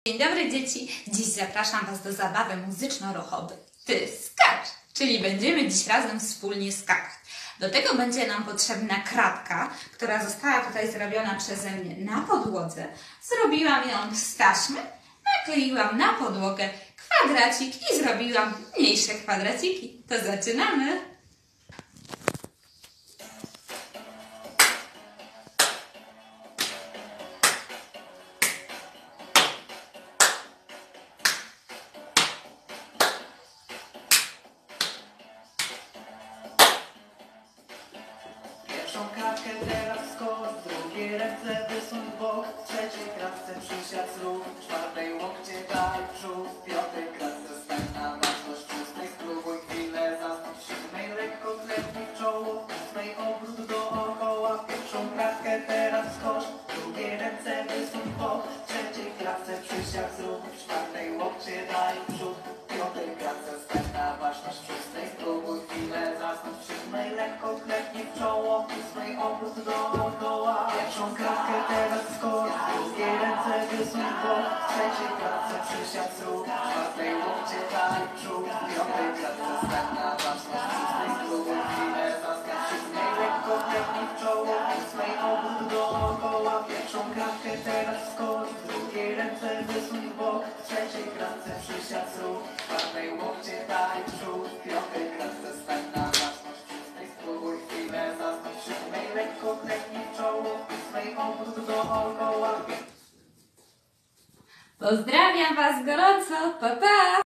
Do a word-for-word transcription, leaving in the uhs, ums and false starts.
Dzień dobry dzieci, dziś zapraszam Was do zabawy muzyczno-ruchowej Ty skacz, czyli będziemy dziś razem wspólnie skakać. Do tego będzie nam potrzebna kratka, która została tutaj zrobiona przeze mnie na podłodze. Zrobiłam ją z taśmy, nakleiłam na podłogę kwadracik i zrobiłam mniejsze kwadraciki. To zaczynamy! Pierwszą kratkę teraz skocz, drugie ręce wysuń w bok, w trzeciej kratce przysiad zrób, w czwartej łokcie daj w przód, w piątej kratce stań na ważność, w szóstej spróbuj chwilę zasnąć, w siódmej lekko klepnij w czoło, w ósmej obrót dookoła. Pierwszą kratkę teraz skocz, drugie ręce wysuń w bok, w trzeciej kratce przysiad zrób, w czwartej łokcie daj w przód, w piątej kratce stań na ważność, w szóstej spróbuj chwilę zasnąć, w siódmej lekko klepnij w czoło, obrót dookoła. Pierwszą kratkę teraz skocz, drugie ręce wysuń w bok, w trzeciej kratce przysiad zrób, w czwartej łokcie daj w przód, w piątej kratce stań na ważność, w szóstej spróbuj chwilę zasnąć, w siódmej lekko klepnij w czoło, w ósmej obrót dookoła. Pierwszą kratkę teraz skocz, drugie ręce wysuń w bok, w trzeciej kratce przysiad zrób, w czwartej łokcie daj w przód, w piątej kratce stań na ważność, w szóstej spróbuj chwilę zasnąć, w siódmej lekko klepnij w czoło, w ósmej obrót dookoła. Pozdrawiam Was gorąco, pa pa!